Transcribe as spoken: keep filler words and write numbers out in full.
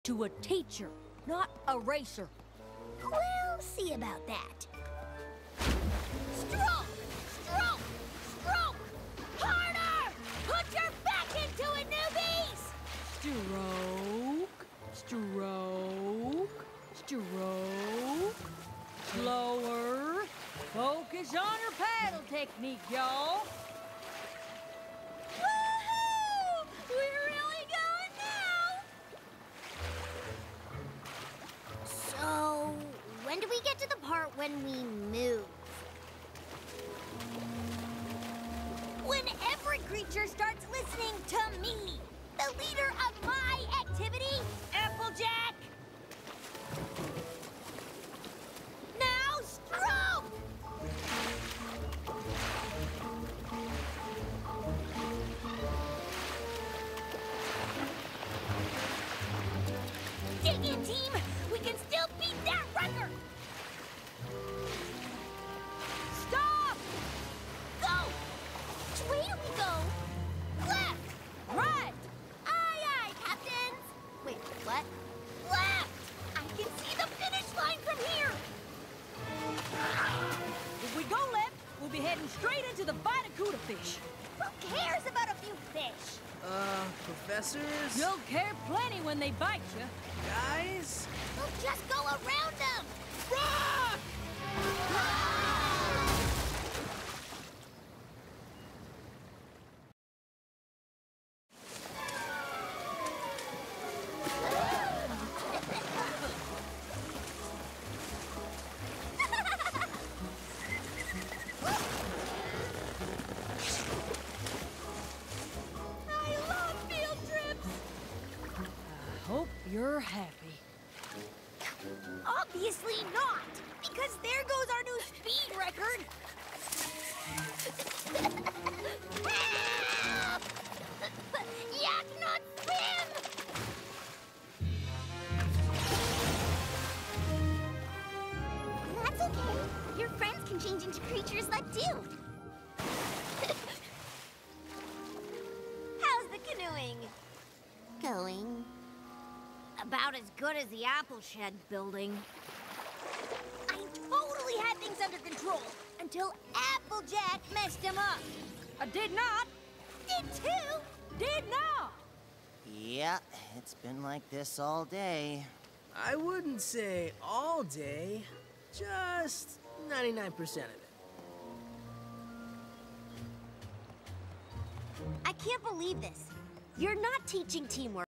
to a teacher, not a racer. We'll see about that. Stroke! Stroke! Stroke! Harder! Put your back into it, newbies! Stroke, stroke, stroke. Slower. Focus on your paddle technique, y'all. Woohoo! We're really going now! So, when do we get to the part when we move? When every creature starts listening to me, the leader of my activity, Applejack! Now, stroke! Dig in, team! We can still beat that record! Stop! Go! Which way do we go? Left! Right! Aye, aye, captains! Wait, what? Left! I can see the finish line from here! If we go left, we'll be heading straight into the Vitacuda fish. Who cares about a few fish? Uh, professors? You'll care plenty when they bite you. Guys? We'll just go around them! Rock! I love field trips! I hope you're happy. Obviously not, because there goes our new speed record. Help! Yak not swim! That's okay. Your friends can change into creatures that do. How's the canoeing going? About as good as the Apple Shed building. I totally had things under control until Applejack messed him up. I did not. Did too. Did not. Yeah, it's been like this all day. I wouldn't say all day, just ninety-nine percent of it. I can't believe this. You're not teaching teamwork.